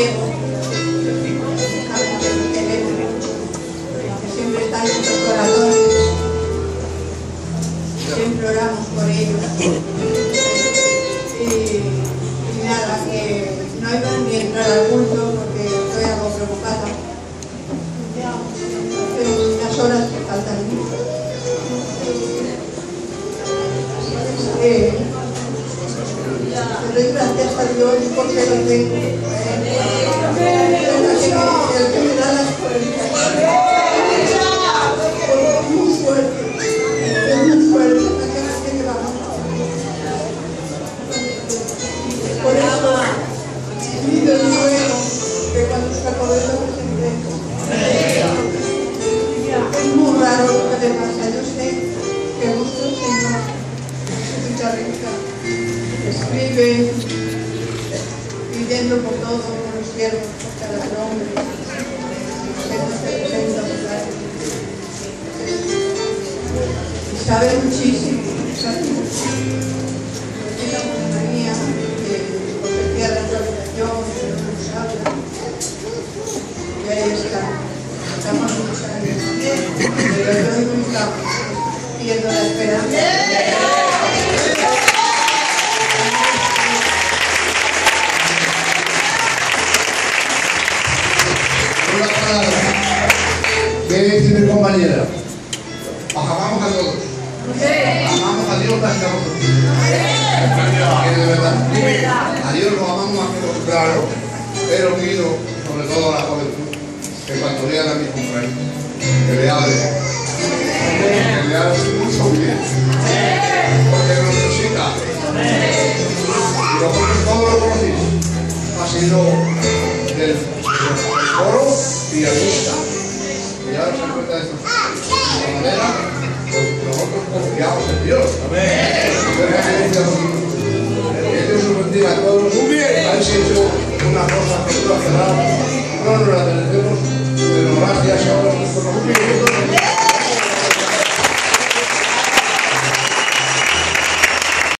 Diego, que siempre está en nuestros corazones, siempre oramos por ellos. Y nada, que no iba ni a entrar al culto porque estoy algo preocupada. Las horas que faltan. Le doy gracias a Dios porque lo tengo. El que me da las fuerzas. Es muy fuerte. Es muy fuerte. Por eso pido luego que cuando se acabe lo presentemos. Es muy raro lo que le pasa. Yo sé que vuestro Señor Rica escribe pidiendo por todo, por los siervos, por cada hombre que nos presenta por la vida. Y sabe muchísimo, sabe muchísimo. Tiene la María, que ofrecía la habitación, que nos habla. Y ahí está. Estamos muchos años. Pero yo no estamos pidiendo la esperanza. ¿Qué dice mi compañera? Amamos a todos. Amamos a Dios más que a vosotros. De verdad. A Dios lo amamos más que vosotros, claro. Pero pido, sobre todo a la juventud, que cuando vean a mis compañeros, que le hablen. Que le hablen mucho bien. Porque nos necesita. Y vosotros todos lo conocéis. Ha sido del coro y el gusta. Y ahora se encuentra esto. De esta manera, nosotros confiamos en Dios. Amén. Que Dios nos bendiga a todos. Muy bien.